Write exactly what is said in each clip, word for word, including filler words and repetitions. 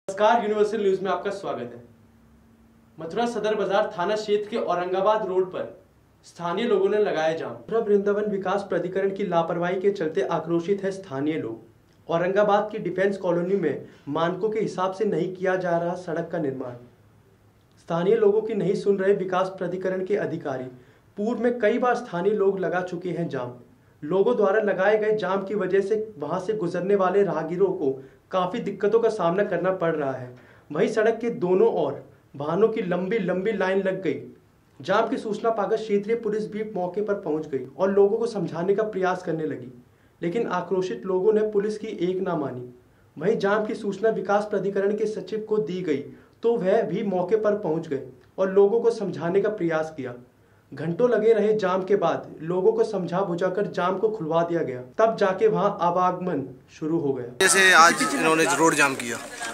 नमस्कार, universal news में आपका स्वागत है। मथुरा सदर बाजार थाना क्षेत्र के औरंगाबाद रोड पर स्थानीय लोगों ने लगाया जाम। मथुरा वृंदावन विकास प्राधिकरण की लापरवाही के चलते आक्रोशित है स्थानीय लोग। औरंगाबाद की डिफेंस कॉलोनी में मानकों के हिसाब से नहीं किया जा रहा सड़क का निर्माण। स्थानीय लोगों की नहीं सुन रहे विकास प्राधिकरण के अधिकारी। पूर्व में कई बार स्थानीय लोग लगा चुके हैं जाम। लोगों द्वारा लगाए गए जाम की वजह से वहां से गुजरने वाले राहगीरों को काफी दिक्कतों का सामना करना पड़ रहा है। वहीं सड़क के दोनों ओर वाहनों की लंबी लंबी लाइन लग गई। जाम की सूचना पाकर क्षेत्रीय पुलिस भी मौके पर पहुंच गई और लोगों को समझाने का प्रयास करने लगी, लेकिन आक्रोशित लोगों ने पुलिस की एक ना मानी। वहीं जाम की सूचना विकास प्राधिकरण के सचिव को दी गई तो वह भी मौके पर पहुंच गए और लोगों को समझाने का प्रयास किया। घंटों लगे रहे जाम के बाद लोगों को समझा बुझाकर जाम को खुलवा दिया गया, तब जाके वहां आवागमन शुरू हो गया। जैसे आज इन्होंने रोड जाम किया।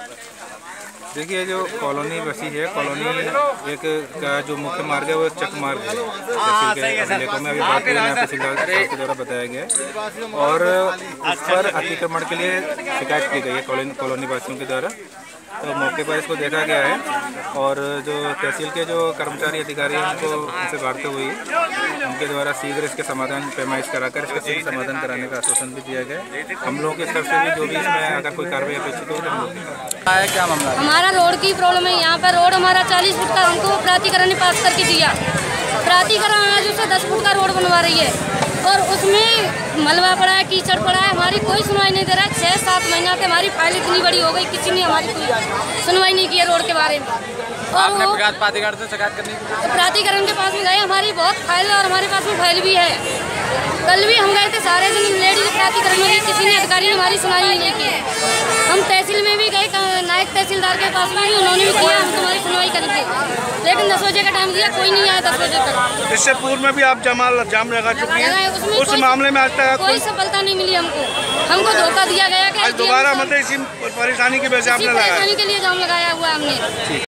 देखिए, जो कॉलोनी बसी है, कॉलोनी एक का जो मुख्य मार्ग है वो चक मार्ग है। तहसील के में अभी बात हुई है, तहसीलदार के द्वारा बताया गया है और उस पर अतिक्रमण के लिए शिकायत की गई है कॉलोनी कॉलोनी वासियों के द्वारा। तो मौके पर इसको देखा गया है और जो तहसील के जो कर्मचारी अधिकारी हैं उनको उनसे वार्ता हुई है। उनके द्वारा शीघ्र इसके समाधान पैमाइश कराकर इसका शीघ्र समाधान कराने का आश्वासन भी दिया गया है। हम लोगों की तरफ से भी जो भी इसमें अगर कोई कार्रवाई अपेक्षित हो तो हम लोग क्या मामला है? हमारा रोड की प्रॉब्लम है। यहाँ पर रोड हमारा चालीस फुट का हमको प्राधिकरण ने पास करके दिया। प्राधिकरण आज उसे दस फुट का रोड बनवा रही है और उसमें मलबा पड़ा है, कीचड़ पड़ा है। हमारी कोई सुनवाई नहीं दे रहा है। छः सात महीना से हमारी फाइल इतनी बड़ी हो गई, किसी ने हमारी कोई सुनवाई नहीं की है रोड के बारे में। और वो प्राधिकरण से शिकायत करने प्राधिकरण के पास में गए, हमारी बहुत फाइल और हमारे पास में फाइल भी है। कल भी हम गए थे, सारे दिन लेडीज प्राधिकरण में, किसी ने अधिकारी ने हमारी सुनवाई नहीं की। हम तहसील में भी गए, नायक तहसीलदार के पास में भी उन्होंने भी किया, हम तुम्हारी सुनवाई करेंगे, लेकिन दस बजे का टाइम दिया, कोई नहीं आया दस बजे तक। इससे पूर्व में भी आप जमा जाम लगा चुकी हैं, उस मामले में आज तक कोई सफलता नहीं मिली हमको। हमको धोखा दिया गया कि दोबारा मतलब इसी परेशानी की वजह से आपने लगाया, परेशानी के लिए जाम लगाया हुआ हमने।